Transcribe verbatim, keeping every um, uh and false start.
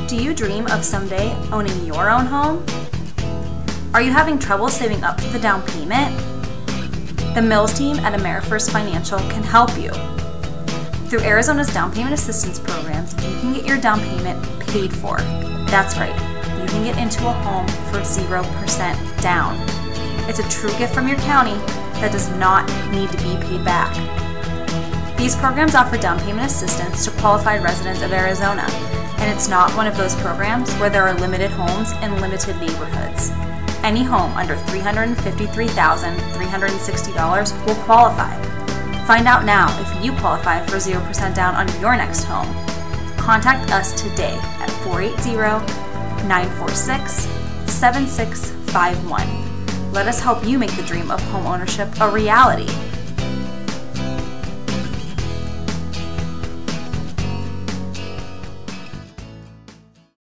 Do you dream of someday owning your own home? Are you having trouble saving up for the down payment? The Mills team at AmeriFirst Financial can help you. Through Arizona's down payment assistance programs, you can get your down payment paid for. That's right, you can get into a home for zero percent down. It's a true gift from your county that does not need to be paid back. These programs offer down payment assistance to qualified residents of Arizona, and it's not one of those programs where there are limited homes in limited neighborhoods. Any home under three hundred fifty-three thousand three hundred sixty dollars will qualify. Find out now if you qualify for zero percent down on your next home. Contact us today at four eight zero, nine four six, seven six five one. Let us help you make the dream of home ownership a reality.